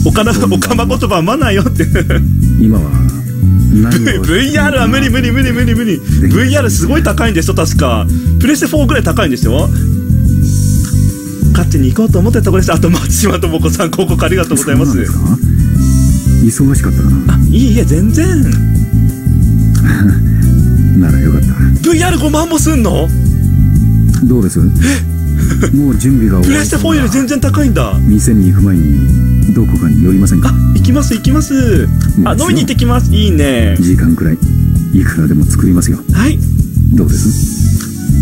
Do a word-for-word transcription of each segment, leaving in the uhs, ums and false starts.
おかな、おかま言葉はマナーよって今は何をブイアール は無理無理無理無理無理。 ブイアール すごい高いんですよ確か。プレステフォーぐらい高いんですよ。勝手に行こうと思ってたところです。あと松島智子さん広告ありがとうございます。 忙しかったかな。 あ、いいえ全然ならよかった。 ブイアールご 万もすんの？ どうです？もう準備が終わりそうな。 プレステフォーより全然高いんだ。 店に行く前にどこかに寄りませんか？ あ、行きます行きます。あ、飲みに行ってきます。いいね。 時間くらいいくらでも作りますよ。 はい、 どうです？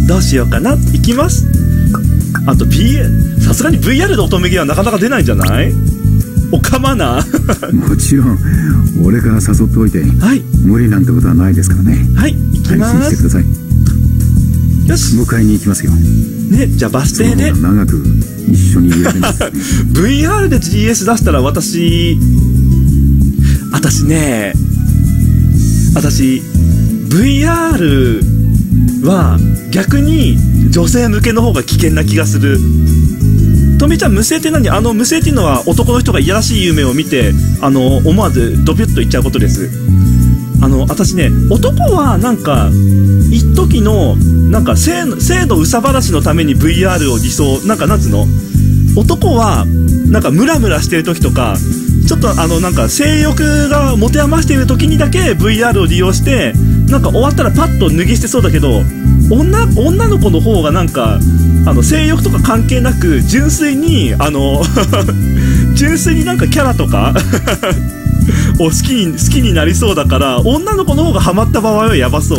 どうしようかな。行きます。あと P さすがに ブイアール で乙女芸はなかなか出ないんじゃない？おかまなもちろん俺から誘っておいて、はい、無理なんてことはないですからね。 はい、行きます。 安心してください。よし、迎えに行きますよ。 ね、じゃあバス停で長く一緒にいられます、ね、 ブイアール で ジーエス 出したら私私ね私 ブイアール は逆に女性向けの方が危険な気がする。とみちゃん無性って何？あの無性っていうのは男の人がいやらしい夢を見てあの思わずドピュッと言っちゃうことです。あの私ね、男はなんか一時のなんか性の性の憂さ晴らしのために ブイアール を理想、なんかなんつうの、男はなんかムラムラしてる時とかちょっとあのなんか性欲が持て余している時にだけ ブイアール を利用してなんか終わったらパッと脱ぎ捨てそうだけど、女女の子の方がなんかあの性欲とか関係なく純粋にあの純粋になんかキャラとかを好きに好きになりそうだから、女の子の方がハマった場合はやばそう。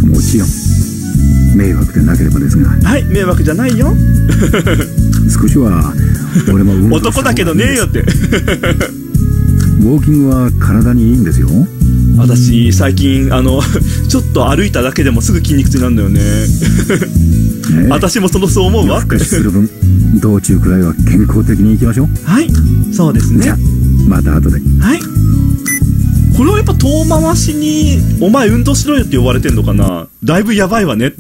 もちろん迷惑でなければですが。 はい、迷惑じゃないよ少しは俺も運動男だけどねえよってウォーキングは体にいいんですよ。 私最近あのちょっと歩いただけでもすぐ筋肉痛なんだよねね、私もそのそう思うわ。 夜更かしする分道中くらいは健康的にいきましょう。 はい、そうですね。 じゃあまた後で。 はい。これはやっぱ遠回しにお前運動しろよって呼ばれてんのかな。だいぶやばいわね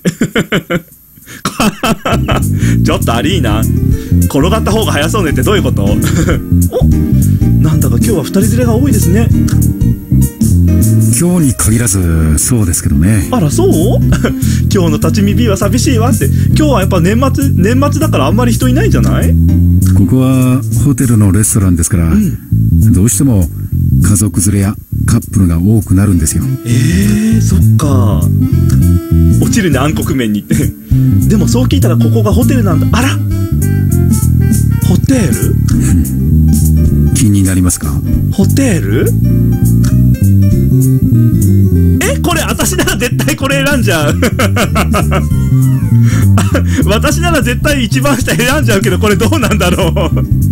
ちょっとありーな。転がった方が早そうねってどういうことお、なんだか今日は二人連れが多いですね。 今日に限らずそうですけどね。 あらそう今日の立ち見 B は寂しいわって。今日はやっぱ年末年末だからあんまり人いないんじゃない？ ここはホテルのレストランですから、うん、どうしても家族連れやカップルが多くなるんですよ。 えー、そっか。落ちるね暗黒面にってでもそう聞いたらここがホテルなんだ。あらホテル気になりますか？ ホテルえ、これ私なら絶対これ選んじゃう私なら絶対一番下選んじゃうけど、これどうなんだろう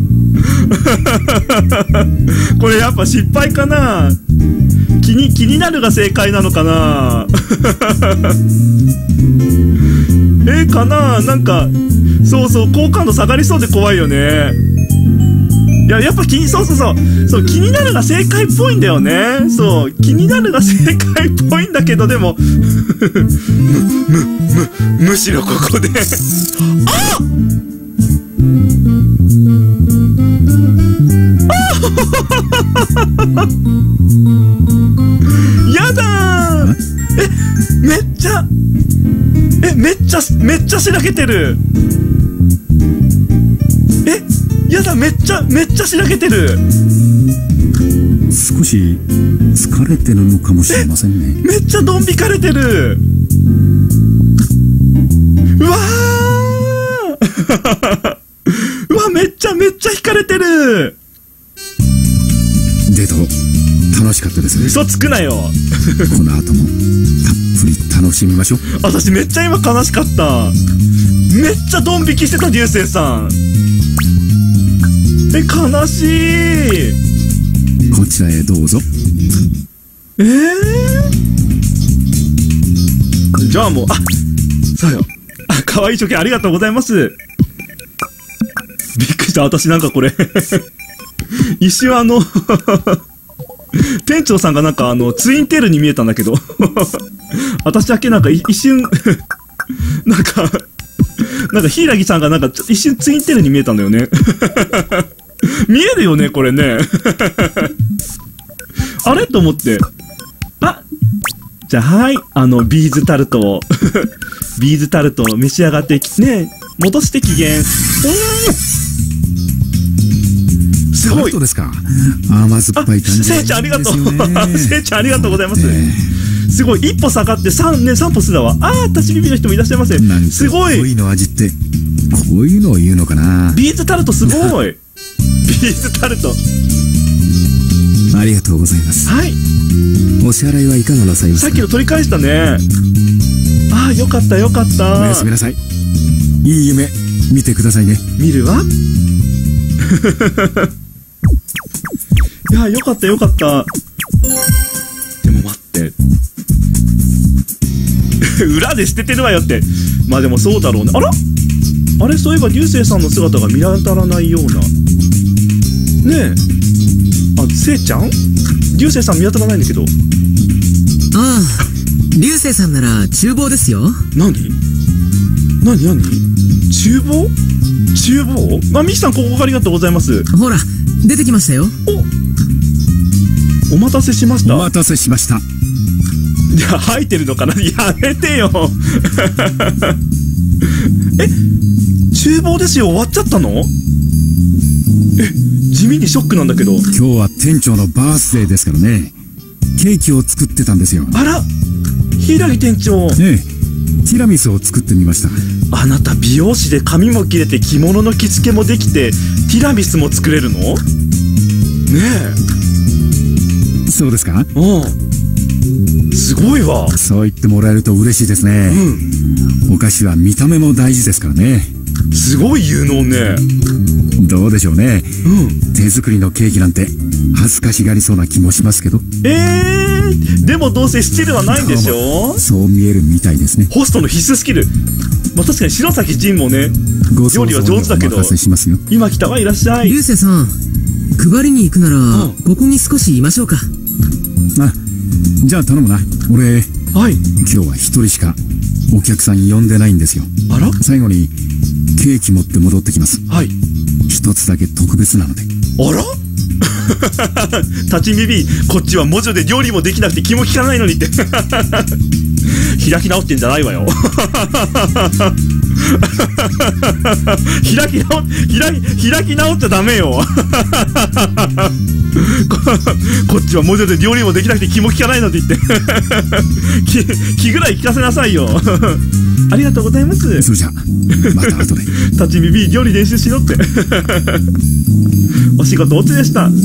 これやっぱ失敗かな。気に気になるが正解なのかなえかな。なんかそうそう好感度下がりそうで怖いよね。いややっぱ気にそうそうそうそう気になるが正解っぽいんだよね。そう気になるが正解っぽいんだけど、でもむむむむしろここであっやだー。えめっちゃえめっちゃめっちゃしらけてる。えやだめっちゃめっちゃしらけてる。 少し疲れてるのかもしれませんね。 めっちゃドン引かれてる。うわーうわめっちゃめっちゃ引かれてる。 デート楽しかったですね。 嘘つくなよこの後もたっぷり楽しみましょう。 私めっちゃ今悲しかった。めっちゃドン引きしてた流星さん。え悲しい。 こちらへどうぞ。 えー、じゃあもうあそうよ。あ可愛い初見ありがとうございます。びっくりした。私なんかこれ一瞬あの店長さんがなんかあのツインテールに見えたんだけど私だけなんか一瞬なんかなんか柊さんがなんか一瞬ツインテールに見えたんだよね見えるよね、これね。あれと思って。あ、じゃあ、はい。あの、ビーズタルトを。ビーズタルトを召し上がってき、ね、戻して機嫌。うん。すごい。 タルトですか。甘酸っぱい感じ。 せいちゃんありがとう。せいちゃんありがとうございます。すごい。一歩下がって三ね、三歩すだわ。ああ、立ちビビの人もいらっしゃいませ。すごい。 恋の味って、こういうのを言うのかな。 ビーズタルトすごい。ビーズタルト。 ありがとうございます。 はい。 お支払いはいかがなさいますか。 さっきの取り返したね。ああ、よかったよかった。 おやすみなさい。いい夢見てくださいね。 見るわ。いや、よかったよかった。でも待って。裏で捨ててるわよって。まあでもそうだろうね。あらあれ、そういえば流星さんの姿が見当たらないような。ねえ。あ、せいちゃん流星さん見当たらないんだけど。 ああ、流星さんなら厨房ですよ。 何何何厨房厨房あ、ミキさん、ここありがとうございます。 ほら、出てきましたよ。 お、お待たせしました。 お待たせしました。 いや、入ってるのかな。やめてよ。え、厨房ですよ。終わっちゃったの？え、地味にショックなんだけど。 今日は店長のバースデーですからね。ケーキを作ってたんですよ。 あら、柊店長。 ええ、ティラミスを作ってみました。 あなた美容師で髪も切れて着物の着付けもできてティラミスも作れるの？ねえ。そうですか？ うん。すごいわ。 そう言ってもらえると嬉しいですね。うん。お菓子は見た目も大事ですからね。 すごい有能ね。 どうでしょうね。 うん。 手作りのケーキなんて恥ずかしがりそうな気もしますけど。 えー、でもどうせスチルはないんでしょ？ そう見えるみたいですね。 ホストの必須スキル。まあ確かに白崎仁もね、料理は上手だけど。今来たわ、いらっしゃい。 流星さん、配りに行くなら、うん、ここに少しいましょうか。 あ、じゃあ頼むな。俺、 はい、 今日は一人しかお客さん呼んでないんですよ。 あら？ 最後にケーキ持って戻ってきます。 はい。 一つだけ特別なので。 あら？立ち耳、こっちは文字で料理もできなくて気も利かないのにって。開き直ってんじゃないわよ。開き直開き開き直っちゃダメよ。こっちは文字で料理もできなくて気も利かないのって言って。気, 気ぐらい聞かせなさいよ。ありがとうございます。 それじゃまた後で。 立ち耳料理練習しろって。お仕事おつでした。 ふ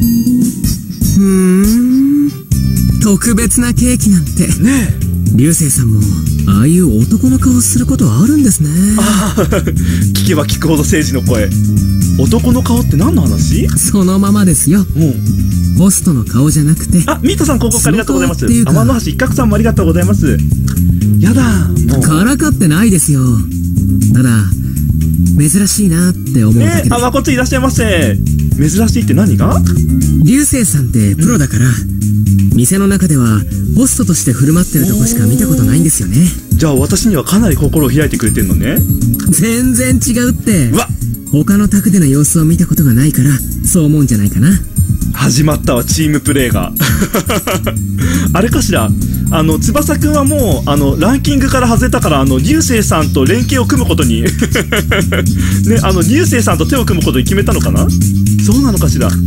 ーん、特別なケーキなんてねえ。 流星さんもああいう男の顔することはあるんですね。 ああ、聞けば聞くほど誠治の声。男の顔って何の話？ そのままですよ。 うん。 ホストの顔じゃなくて。 あ、ミートさん、ここからありがとうございます。天の橋一角さんもありがとうございます。やだ、もうからかってないですよ。ただ珍しいなって思うだけで。 ね、あ、まこついらっしゃいませ。珍しいって何が？ 流星さんってプロだから、うん、店の中ではホストとして振る舞ってるとこしか見たことないんですよね。 じゃあ私にはかなり心を開いてくれてんのね。 全然違うって。 うわ、 他の宅での様子を見たことがないからそう思うんじゃないかな。 始まったわ、チームプレーが。あれかしら、あの翼くんはもうあのランキングから外れたから、あの流星さんと連携を組むことに。ね、あの流星さんと手を組むことに決めたのかな。そうなのかしら。あ、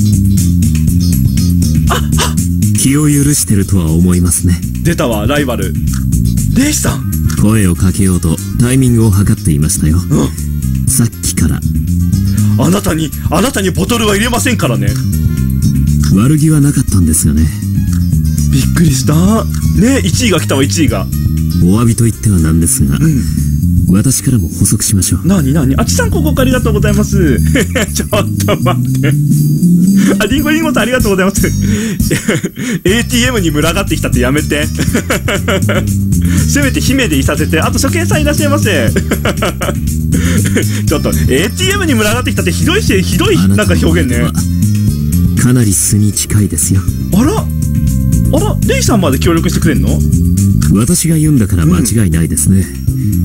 あ、 気を許してるとは思いますね。 出たわ、ライバルレイさん。 声をかけようとタイミングを測っていましたよ。 うん、 さっきから。 あなたにあなたにボトルは入れませんからね。 悪気はなかったんですがね。 びっくりしたね。いちいが来たわ、いちいが。 お詫びと言ってはなんですが、うん、私からも補足しましょう。 なになに、あちさん、ここありがとうございます。ちょっと待って。あ、リンゴリンゴさんありがとうございます。エーティーエム に群がってきたってやめて。せめて姫でいさせて。あと初見さんいらっしゃいませ。ちょっと エーティーエム に群がってきたってひどいし、ひどいなんか表現ね。 かなり素に近いですよ。 あらあら、レイさんまで協力してくれんの？ 私が言うんだから間違いないですね。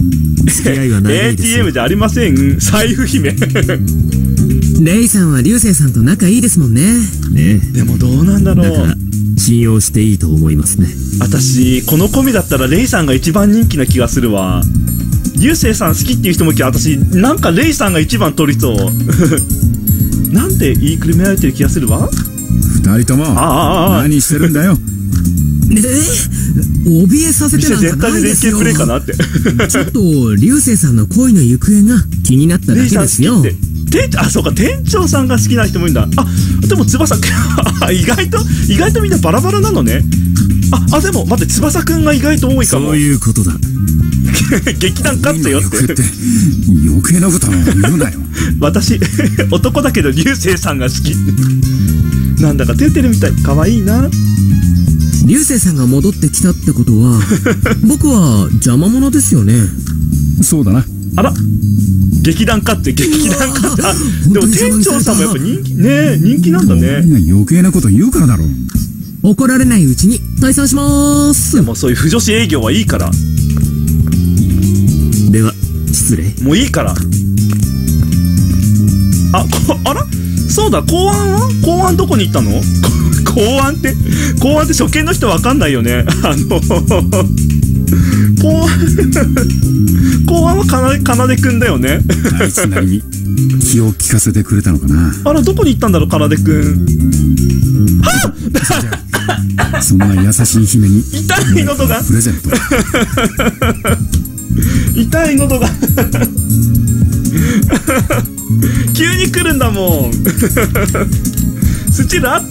付き合いは長いですよ。 エーティーエム じゃありません。財布姫。 レイさんは流星さんと仲いいですもんね。 ねでもどうなんだろう。 え。だから、信用していいと思いますね。 私、このコミだったらレイさんが一番人気な気がするわ。流星さん好きっていう人もいて、私、なんかレイさんが一番取りそう。なんで言いくるめられてる気がするわ。 二人ともああ、 何してるんだよ。 えー、怯えさせて店なんか全体で連ないですよ。 携プレイかなって。 ちょっと流星さんの恋の行方が気になっただレイさん好けですよ。 きって。店長、あ、そうか、店長さんが好きな人もいるんだ。あ、でも翼くん、意外と、意外とみんなバラバラなのね。あ、あ、でも、待って、翼くんが意外と多いかも。 そういうことだ。 劇団勝ってよっ行方ってて。 余計なことは言うなよ。 私、男だけど流星さんが好き。なんだか照ってるみたい。可愛いな。 流星さんが戻ってきたってことは、僕は邪魔者ですよね。 そうだな。 あら、劇団勝って劇団勝って。あ、でも店長さんもやっぱ人気ね、人気なんだね。 みんな余計なこと言うからだろう。 怒られないうちに退散しまーす。 でもそういう不女子営業はいいから。 では、失礼。 もういいから。あ、こ、あら、そうだ、公安は公安どこに行ったの？公安って公安って初見の人わかんないよね。あの公安公安はかなでかなでくんだよね。 あいつなりに気を利かせてくれたのかな。 あら、どこに行ったんだろう、かなでくん。はっそんな優しい姫に痛い喉がプレゼント。 痛い喉が急に来るんだもん。スチールあった。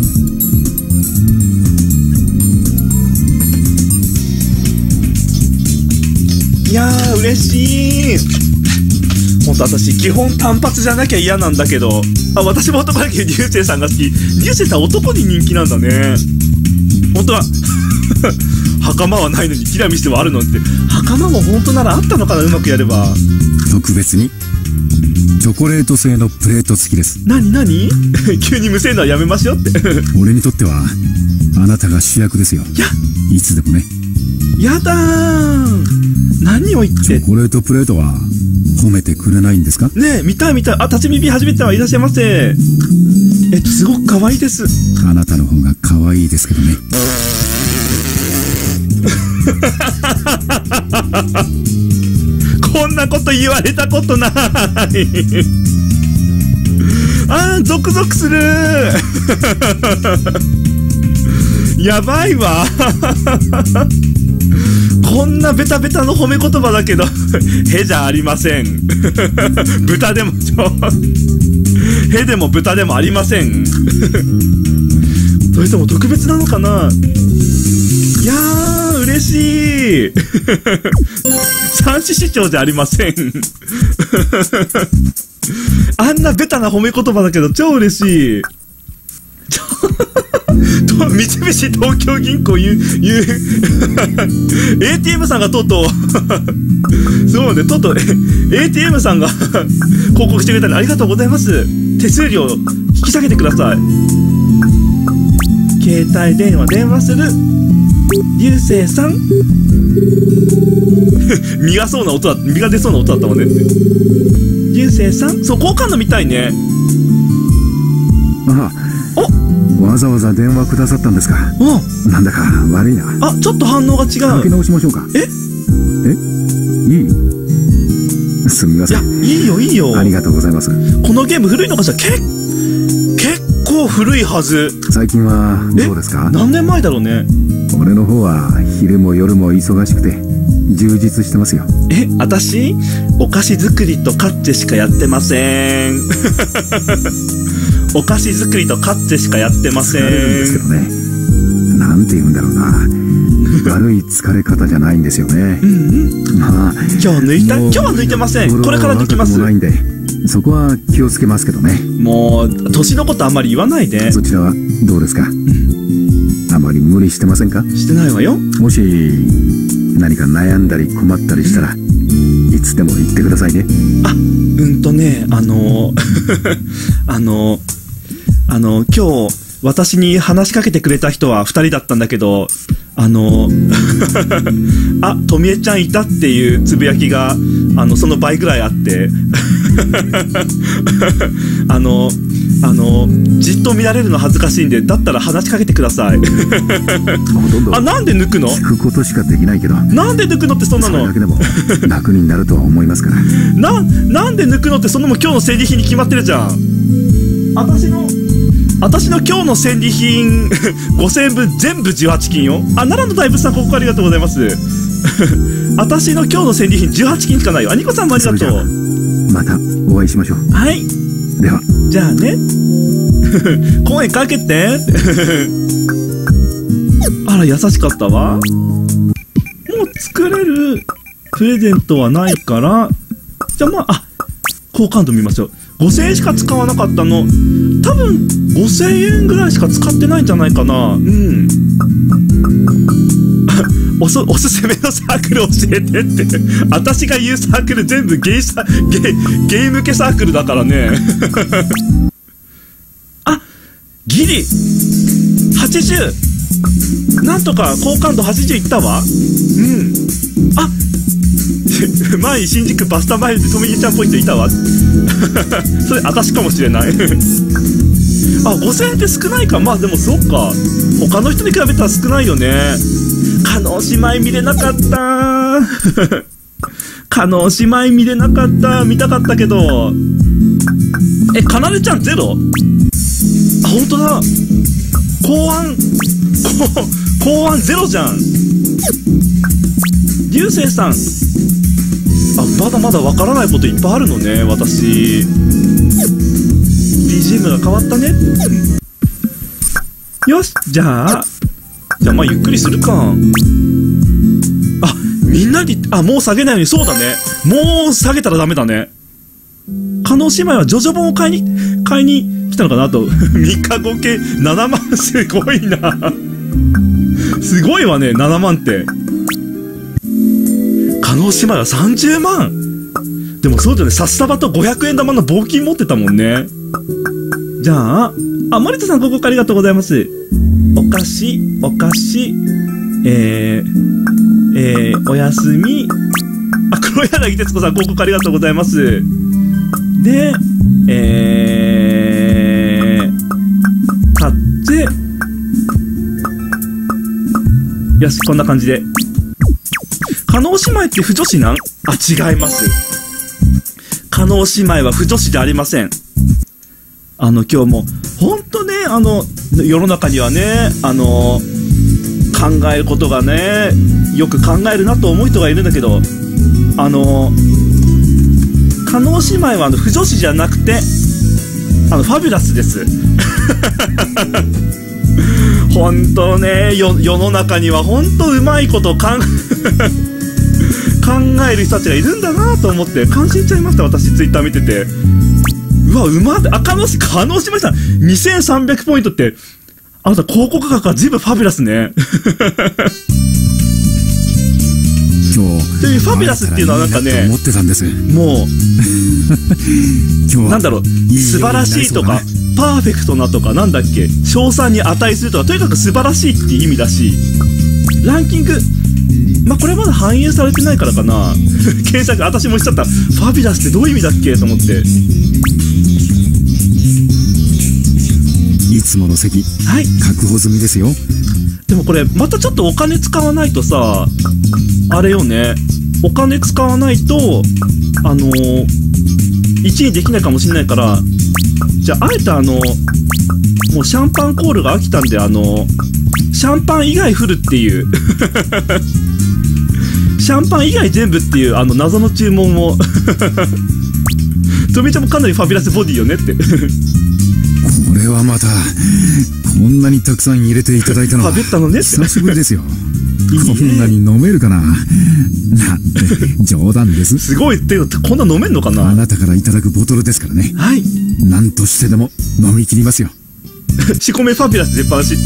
いやー嬉しい。ほんと私基本単発じゃなきゃ嫌なんだけど、あ、私も男だけど流星さんが好き。流星さん男に人気なんだね。本当は袴はないのにティラミスはあるのって。袴も本当ならあったのかな、うまくやれば。 特別にチョコレート製のプレート付きです。 なになに急にむせるのはやめましょうって。 俺にとってはあなたが主役ですよ。 やいつでもね。 やだー。何を言って。 チョコレートプレートは褒めてくれないんですか？ ねえ、見たい見たい。あ、立ち耳初めてはいらっしゃいませ。えっと、すごく可愛いです。 あなたの方が可愛いですけどね。 こんなこと言われたことない。あー、ゾクゾクする。やばいわ。こんなベタベタの褒め言葉だけどへじゃありません。豚でもちょへでも豚でもありません。それとも特別なのかな。いやー嬉しい。三子市長じゃありません。あんなベタな褒め言葉だけど超嬉しい。と三菱東京銀行言う、言うエーティーエム さんがとうとうそうね、とうとう エーティーエム さんが広告してくれたのでありがとうございます。手数料引き下げてください。携帯電話電話する流星さん。身がそうな音だ、身が出そうな音だったもんね。流星さん、そう、好感度みたいね。 ああ、わざわざ電話くださったんですか。 うん、 なんだか悪いな。 あ、ちょっと反応が違かけう。 直しましょうか。 え、 えいいすみまいや、 せん。 いいよいいよ。 ありがとうございます。 このゲーム古いのかしら。け結構古いはず。 最近はどうですか？ 何年前だろうね。 俺の方は昼も夜も忙しくて充実してますよ。 え、私お菓子作りとカッチェしかやってません。お菓子作りとカッチェしかやってませ疲れるんですけどん。 ね。なんて言うんだろうな。悪い疲れ方じゃないんですよね。 うんうん。 まあ、 今日抜いたもう今日は抜いてません。 心これから抜きます。 若くもないんで、そこは気をつけますけどね。 もう年のことあんまり言わないで。 そちらはどうですか？あまり無理してませんか？ してないわよ。 もし何か悩んだり困ったりしたらいつでも言ってくださいね。 あ、うんとね、あのあのあの今日私に話しかけてくれた人はふたりだったんだけど、 あのあ、とみえちゃんいたっていうつぶやきがあのその倍ぐらいあってあのあのじっと見られるの恥ずかしいんで、だったら話しかけてくださいほとんどあ、なんで抜くの？ 聞くことしかできないけど、 なんで抜くのってそんなのそれだけでも楽になるとは思いますからな、なんで抜くのってそんなもん今日の戦利品に決まってるじゃん。私の私の今日の戦利品ごせんえんぶん全部じゅうはちきんよ。あ、奈良の大仏さん、ここありがとうございます私の今日の戦利品じゅうはちきんしかないよ。あにこさんもありがとう。 またお会いしましょう。 はい、 ではじゃあね公園かけてあら、優しかったわ。もう作れるプレゼントはないから、じゃあまあ、あ、好感度見ましょう。ごせんえんしか使わなかったの。多分ごせんえんぐらいしか使ってないんじゃないかな。うんおそおすすめのサークル教えてって私が言うサークル全部ゲイサゲイゲイ向けサークルだからねあ、ギリはちじゅう、なんとか好感度はちじゅういったわ。うん、あ前に新宿バスタマイルでトミーちゃんポイントいたわそれ私かもしれないあ、ごせんえんって少ないか。まあでもそっか、他の人に比べたら少ないよね。加納姉妹見れなかった加納姉妹見れなかった。見たかったけど。え、かなでちゃんゼロ？あ、ほんとだ。公安公安ゼロじゃん。流星さん、あ、まだまだわからないこといっぱいあるのね、私。 ビージーエム が変わったね。よし、じゃあじゃあまあゆっくりするか。あ、みんなに、あ、もう下げないように。そうだね、もう下げたらダメだね。加納姉妹はジョジョ本を買いに買いに来たのかなとみっか合計ななまん、すごいなすごいわね、ななまんって。加納姉妹はさんじゅうまん。でもそうだよね、札束とごひゃくえん玉の棒金持ってたもんね。じゃあ、あ、森田さん、ここからありがとうございます。お菓子、お菓子、えー、えー、おやすみ。あ、黒柳徹子さん、ここからありがとうございます。で、えー、買って、よし、こんな感じで。加納姉妹って不女子なん？あ、違います。加納姉妹は不女子でありません。あの、今日も、ほんとね、あの、世の中にはね、あの、考えることがね、よく考えるなと思う人がいるんだけど、あの、加納姉妹はあの不女子じゃなくて、あの、ファビュラスです。ほんとね、よ、世の中にはほんとうまいこと考考える人たちがいるんだなと思って感心しちゃいました。私ツイッター見てて、うわ、うまって、あ、加納姉妹さんにせんさんびゃくポイントって、あなた広告額が随分ファビュラスね今日というファビュラスっていうのはなんかね、 思ってたんです。 もう今日なんだろう、素晴らしいとか、パーフェクトなとか、なんだっけ、称賛に値するとか、とにかく素晴らしいっていう意味だし、ランキング、まあこれまだ反映されてないからかな検索、私もしちゃった。ファビュラスってどういう意味だっけと思って。 いつもの席、 はい、 確保済みですよ。 でもこれまたちょっとお金使わないとさ、あれよね、お金使わないとあのー、いちいできないかもしれないから、じゃああえてあのもうシャンパンコールが飽きたんで、あのシャンパン以外振るっていうシャンパン以外全部っていうあの謎の注文をとみちゃんもかなりファビュラスボディよねってこれはまたこんなにたくさん入れていただいたのはファビュったのねって久しぶりですよいいね、 こんなに飲めるかななんて冗談です。 すごいってこんな飲めんのかな。 あなたからいただくボトルですからね。 はい、 何としてでも飲み切りますよ仕込めファビュラス出っ放し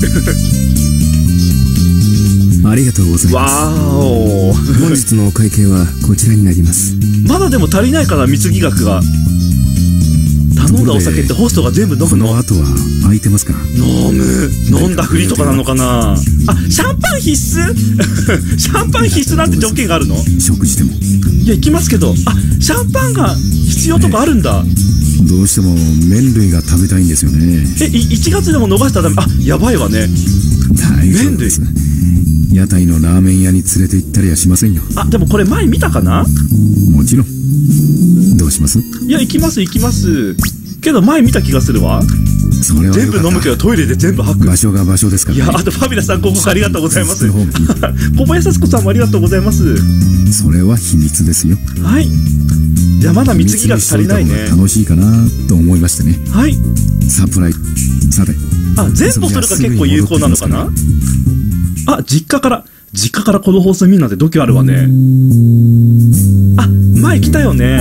ありがとうございます。 わーお本日のお会計はこちらになります。 まだでも足りないから、貢ぎ額が。 頼んだお酒ってホストが全部飲むこの？ の後は空いてますか？ 飲む。飲んだふりとかなのかな。あ、シャンパン必須シャンパン必須なんて条件があるの？ 食事でもいや、行きますけど。あ、シャンパンが必要とかあるんだ。 どうしても麺類が食べたいんですよね。 え、いいちがつでも逃したらダメ。あ、やばいわね。 大丈夫です。屋台のラーメン屋に連れて行ったりはしませんよ。 あ、でもこれ前見たかな？ もちろん。どうします？ いや、行きます行きます。けど前見た気がするわ。 それは全部飲むけどトイレで全部吐く。 場所が場所ですからね。 いや、あとファビュラさん、ご報告ありがとうございます。 その方がいい小林幸子さんもありがとうございます。 それは秘密ですよ。 はい。じゃあまだ貢ぎが足りないね。 楽しいかなと思いましてね。 はい。 サプライズ。さて。 あ、全部それが結構有効なのかな？あ、実家から、実家からこの放送見るなんて度胸あるわね。あ、前来たよね。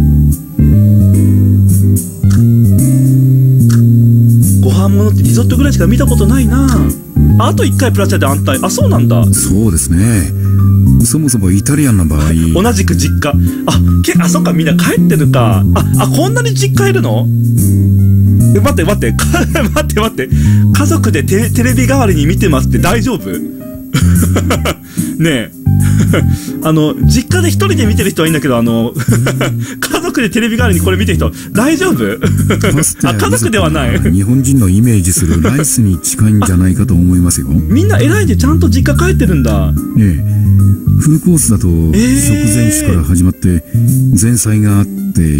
ご飯物ってリゾットぐらいしか見たことないな。あ、あといっかいプラチナで安泰。あ、そうなんだ。 そうですね。そもそもイタリアンの場合、 同じく実家。あ、け、あ、そっか、みんな帰ってるか。あ、あ、こんなに実家いるの？え、待って待って、待って待って。家族でテ、テレビ代わりに見てますって大丈夫？ねえ。あの、実家で一人で見てる人はいいんだけど、あの、家族でテレビ代わりにこれ見てる人、大丈夫？あ、家族ではない。 日本人のイメージするライスに近いんじゃないかと思いますよ。 みんな偉いでちゃんと実家帰ってるんだ。 ええ。フルコースだと、食前酒から始まって、前菜があって、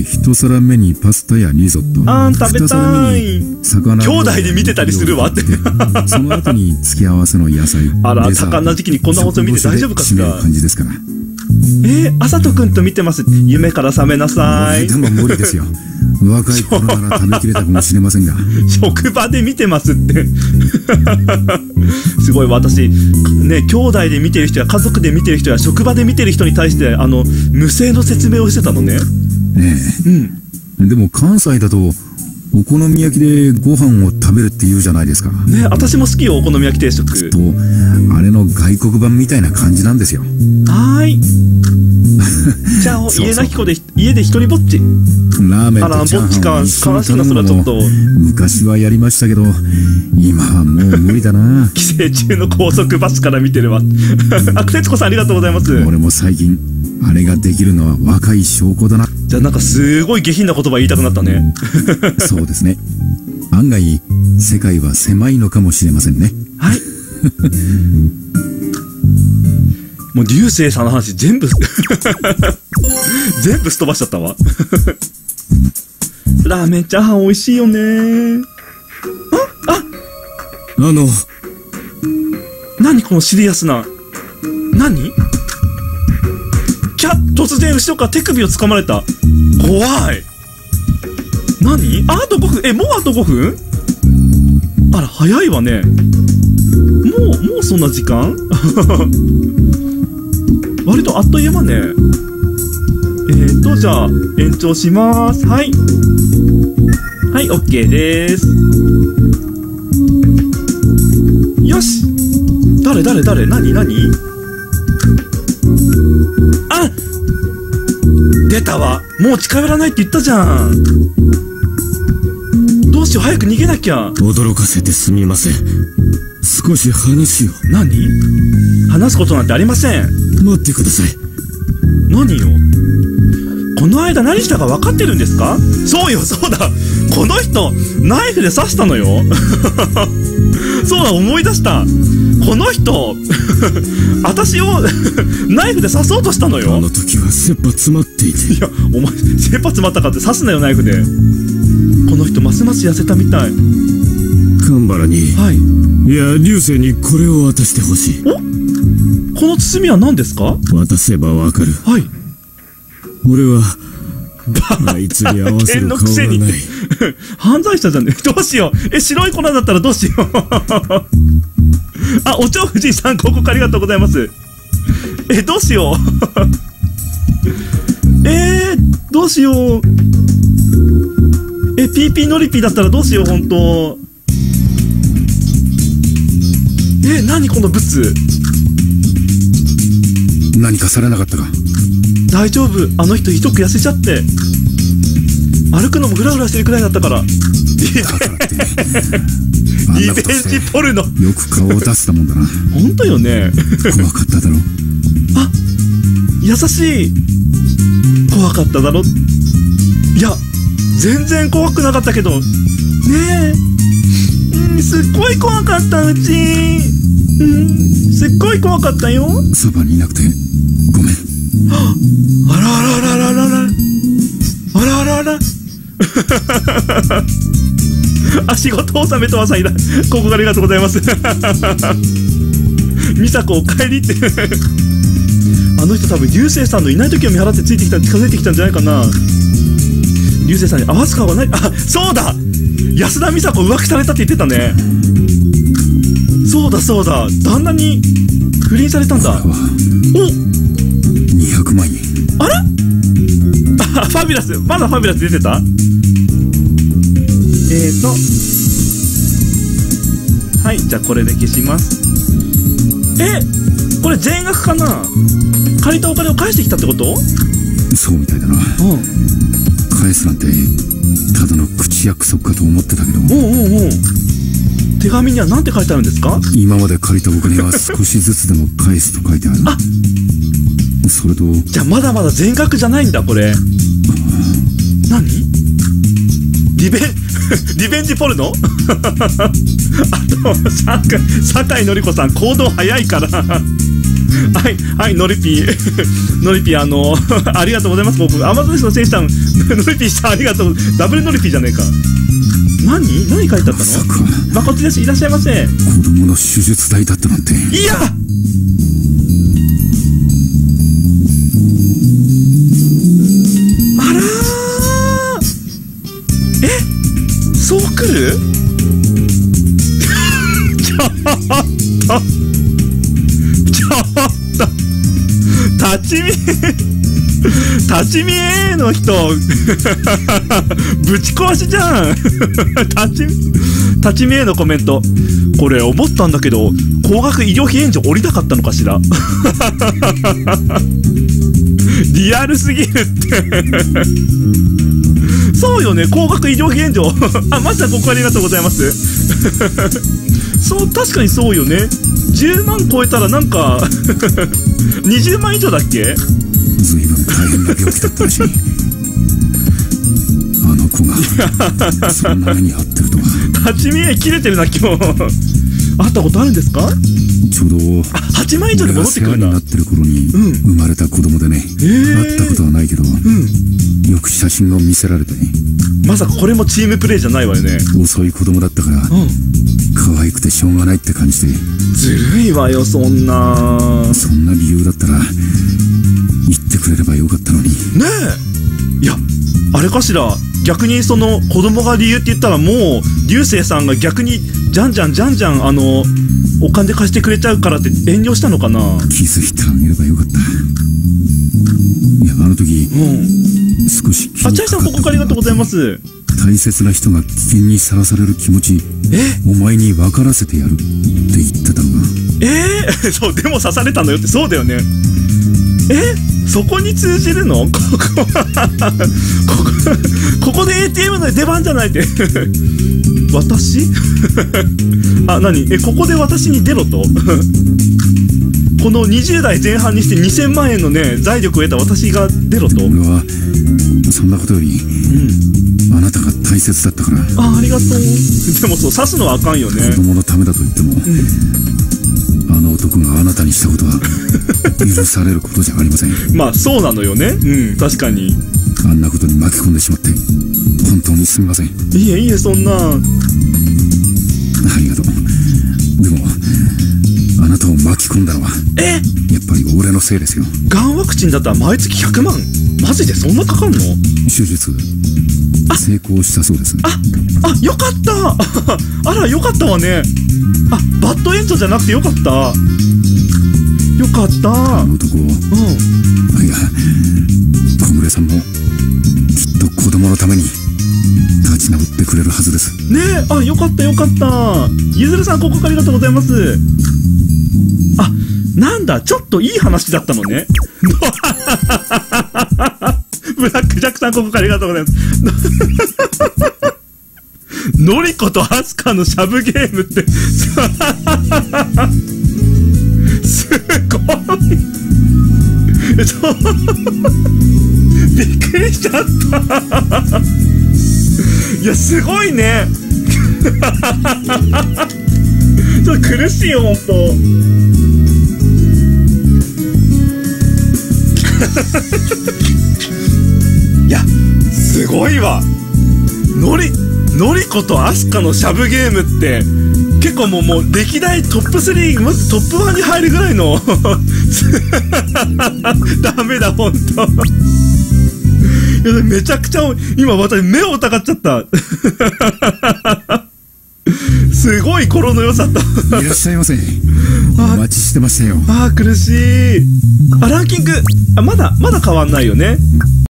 一皿目にパスタやリゾット。 あー、食べたい。 魚。 兄弟で見てたりするわって。 その後に付け合わせの野菜。 あら、多感な時期にこんな放送見て大丈夫かしら。 感じですから。 えー、あさとくんと見てます。夢から覚めなさい。 でも無理ですよ。若い頃なら食べきれたかもしれませんが。 職場で見てますって。すごい、私、ね、兄弟で見てる人や家族で見てる人や職場で見てる人に対して、あの、無声の説明をしてたのね。 ええ。うん。でも関西だと、お好み焼きでご飯を食べるって言うじゃないですか。 ね、私も好きよ、お好み焼き定食。 と、あれの外国版みたいな感じなんですよ。 はーい。じゃあ、家なき子で、家で一人ぼっち。 ラーメンとチャーハンを一緒に頼むのも昔はやりましたけど、今はもう無理だな。 帰省中の高速バスから見てるわ。あ、くせつこさんありがとうございます。 俺も最近、あれができるのは若い証拠だな。 じゃあなんかすごい下品な言葉言いたくなったね。 そうですね。案外、世界は狭いのかもしれませんね。 はい。もう流星さんの話全部全部すっ飛ばしちゃったわ。ラーメンチャーハン美味しいよね。あああの何このシリアスな。何？キャッ、突然後ろから手首を掴まれた。怖い。何？あ、あとごふん。え、もうあとごふん？あら、早いわね。もう、もうそんな時間？割とあっという間ね。えーと、じゃあ、延長します。はい。はい、OK です。よし。誰誰誰何何？あ！出たわ。もう近寄らないって言ったじゃん。どうしよう、早く逃げなきゃ。 驚かせてすみません。少し話を。 何？話すことなんてありません。 待ってください。 何よ。この間何したか分かってるんですか？そうよ、そうだ。この人、ナイフで刺したのよ。そうだ、思い出した。この人、私をナイフで刺そうとしたのよ。 あの時は切羽詰まっていて。 いや、お前、切羽詰まったかって刺すなよ、ナイフで。この人、ますます痩せたみたい。 神原に、 はい。 いや、流星にこれを渡してほしい。 お？この包みは何ですか？ 渡せばわかる。 はい。 俺は、あいつに合わせる顔がない。 犯罪者じゃねえ。どうしよう。え、白い粉だったらどうしよう。あ、おちょうふじいさん、広告ありがとうございます。え、どうしよう。えー、どうしよう。え、ピーピーノリピーだったらどうしよう、ほんと。え、なにこのブツ。 何かされなかったか？ 大丈夫。あの人ひどく痩せちゃって。 歩くのもグラグラしてるくらいだったから。リベだからってあんリベンなことしてジポルノ。 よく顔を出せたもんだな。 本当よね。 怖かっただろ。 あ、優しい。怖かっただろ。いや、全然怖くなかったけどねえ、うん、すっごい怖かった。うち、うん、すっごい怖かったよ。 そばにいなくてごめん。 あらあらあらあらあらあらあらあらあらあ、仕事納めとはさんいだ。ここがありがとうございます。美佐子お帰りって。あの人多分流星さんのいない時を見払ってついてきた、近づいてきたんじゃないかな。流星さんに合わす顔がない。あ、そうだ、安田美佐子浮気されたって言ってたね。そうだそうだ、旦那に不倫されたんだ。 これはお、 にひゃくまんえん。 あら、あ、ファビュラス、まだファビュラス出てた。えーとはい、じゃあこれで消します。え、これ全額かな。借りたお金を返してきたってこと？ そうみたいだな。 うん、 返すなんてただの口約束かと思ってたけど、 おうおうおう、手紙には何て書いてあるんですか？ 今まで借りたお金は少しずつでも返すと書いてある。 あ、 それと、 じゃあまだまだ全額じゃないんだこれ。何？リベンリベンジポルノ？あと酒井酒井のり子さん行動早いから。はいはい、ノリピーノリピー、あのありがとうございます。僕アマゾンの選手さん、ノリピーさんありがとう。ダブルノリピーじゃねえか。何何書いてあったまさの？ かまこっちです、いらっしゃいませ。 子供の手術代だったなんて。 いや、あらー、え、そう来る？ちょっとちょっと立ち見立ち見 A の人ぶち壊しじゃん。立ち立ち見 A のコメント、これ思ったんだけど高額医療費援助降りたかったのかしら。リアルすぎるって。そうよね、高額医療費援助。あ、マスターここありがとうございます。そう、確かにそうよね。じゅうまん超えたらなんかにじゅうまん以上だっけ？ ずいぶん大変な病気だったらしい。あの子がそんな目に遭ってるとは。 立ち見え切れてるな今日。会ったことあるんですか？ ちょうどあ、はちまん以上で戻ってくるんだ。 俺が世話になってる頃にうん生まれた子供でね、会ったことはないけど、 うん、 よく写真を見せられてね。 まさかこれもチームプレーじゃないわよね。 遅い子供だったから、 うん、 可愛くてしょうがないって感じで。 ずるいわよそんな。 そんな理由だったら言ってくれればよかったのに。 ねえ、いや、あれかしら、逆にその子供が理由って言ったらもう流星さんが逆にじゃんじゃんじゃんじゃんあのお金貸してくれちゃうからって遠慮したのかな。 気づいてあげればよかった。いや、あの時、 うん、 少し気あ、 にチャイさんここからありがとうございます。 大切な人が危険にさらされる気持ち、 えお前に分からせてやるって言ってたのが。 えー、そう、でも刺されたのよって。そうだよね。え、そこに通じるの？ここここここで エーティーエム の出番じゃないって。私あ、何、え、ここで私に出ろと。このにじゅう代前半にしてにせんまんえんのね財力を得た私が出ろと。 俺はそんなことより、うん、あなたが大切だったから。 あ、ありがとう。でもそう、刺すのはあかんよね。 子供のためだと言っても、うん、あの男があなたにしたことは許されることじゃありません。 まあそうなのよね。うん、確かに。 あんなことに巻き込んでしまって本当にすみません。いいえいえ、そんな。ありがとう。でもあなたを巻き込んだのはえやっぱり俺のせいですよ。 がんワクチンだったら毎月ひゃくまん、マジでそんなかかるの？ 手術成功したそうです。 ああ、よかった。あら、よかったわね。あ、バッドエンドじゃなくてよかった。よかった。 あの男、うん、いや、小暮さんもきっと子供のために立ち直ってくれるはずですね。え、あ、よかったよかった。ゆずるさんここからありがとうございます。あ、なんだ、ちょっといい話だったのね。 ブラックジャックさん、ここからありがとうございます。のりことアスカのシャブゲームって、すごい。そうびっくりしちゃった。いや、すごいね。ちょっと苦しいよ、ほんと。いや、すごいわ。のり、のりことアスカのシャブゲームって、結構もう、もう、歴代トップスリー、まずトップワンに入るぐらいの。ダメだ、ほんと。いや、めちゃくちゃ、今私目を疑っちゃった。すごい心の良さと。 いらっしゃいませ。お待ちしてましたよ。 ああ、苦しい。あ、ランキング。あ、まだ、まだ変わんないよね。